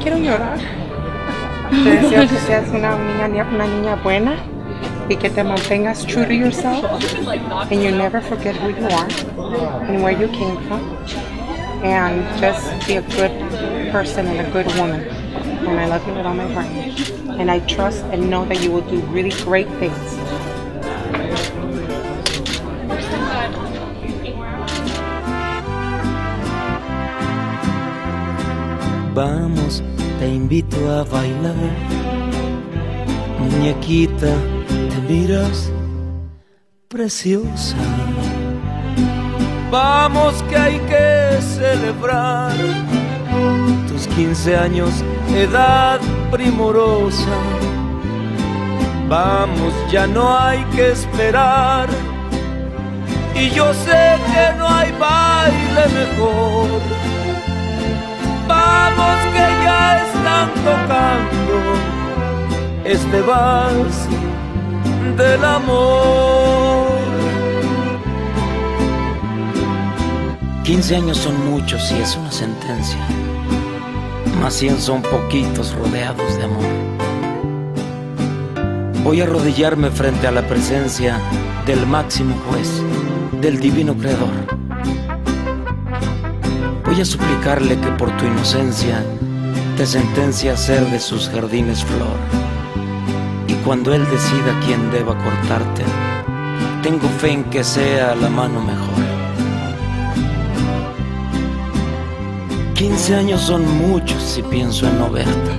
quiero llorar. Te deseo que seas una niña buena y que te mantengas true to yourself and you never forget who you are and where you came from, and just be a good person and a good woman. And I love you with all my heart. And I trust and know that you will do really great things. Vamos, te invito a bailar. Muñequita, te miras preciosa. Vamos que hay que celebrar tus 15 años, edad primorosa. Vamos, ya no hay que esperar. Y yo sé que no hay baile mejor. Vamos que ya están tocando este vals del amor. 15 años son muchos y es una sentencia, mas 100 son poquitos rodeados de amor. Voy a arrodillarme frente a la presencia del máximo juez, del divino creador. Voy a suplicarle que por tu inocencia te sentencie a ser de sus jardines flor. Y cuando él decida quién deba cortarte, tengo fe en que sea la mano mejor. 15 años son muchos si pienso en no verte.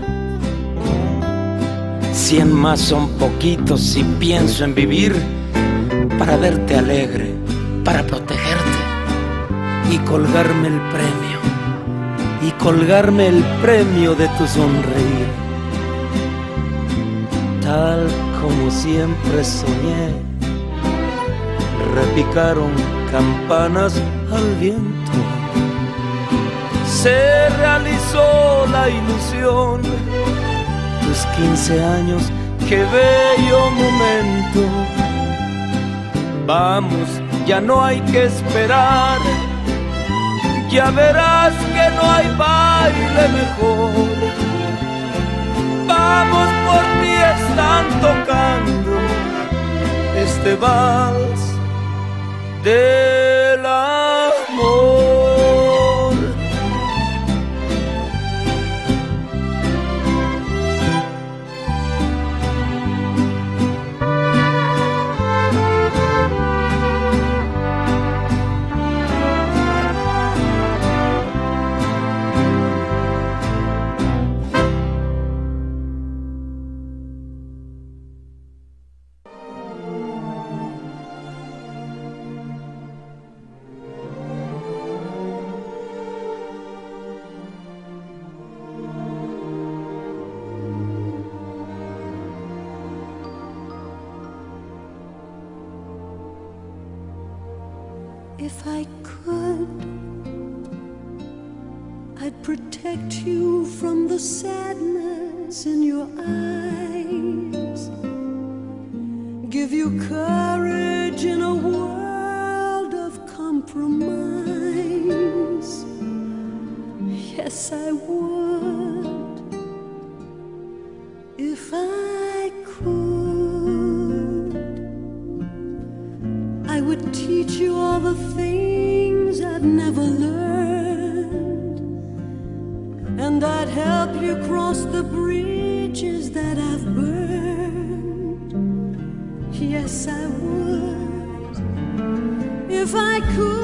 100 más son poquitos si pienso en vivir para verte alegre, para protegerte y colgarme el premio, de tu sonreír. Tal como siempre soñé, repicaron campanas al viento. Se realizó la ilusión, tus 15 años, qué bello momento. Vamos, ya no hay que esperar. Ya verás que no hay baile mejor. Vamos, por ti están tocando este vals del amor. If I could, I'd protect you from the sadness in your eyes, give you courage in a world of compromise. Yes, I would, if I could. I would teach you all the things I've never learned, and I'd help you cross the bridges that I've burned. Yes, I would, if I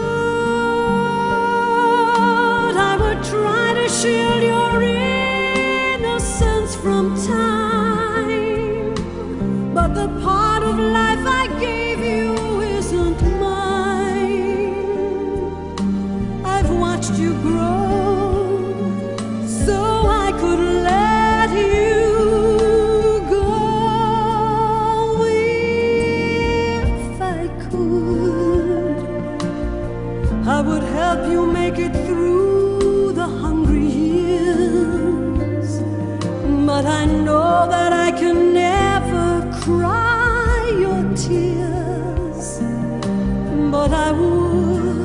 could. I would try to shield your innocence from time, but the part of life I gave you isn't mine. I've watched you grow, so I could let you go. If I could, I would help you make it through the hungry years, but I know that I can never cry your tears. But I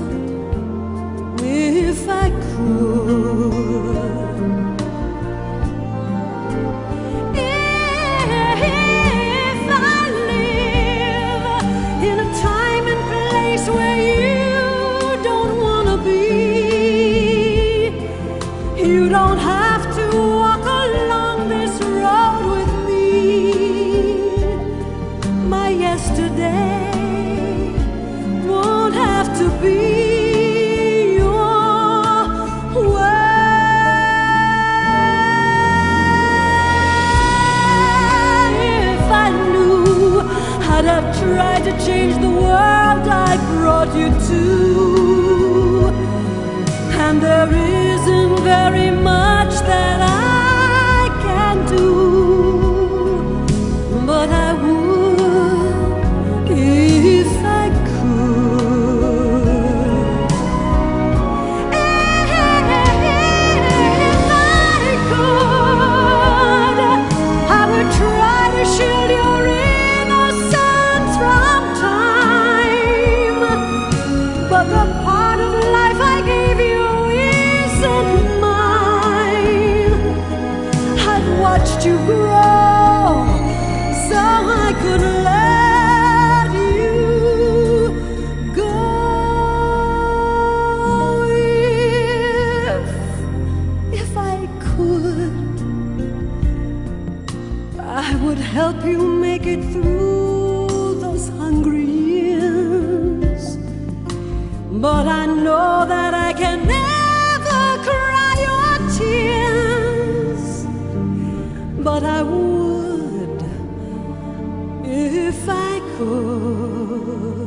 would if I could. be your way. If I knew, I'd have tried to change the world I brought you to. And there isn't very much that I can do, but I would if I could. If I could, I would try to shield your innocence from time, but the part of life I gave you isn't mine. I've watched you grow so I could let you go. If I could, I would help you make it through those hungry years. But I know that I can never cry your tears. But I would if I could.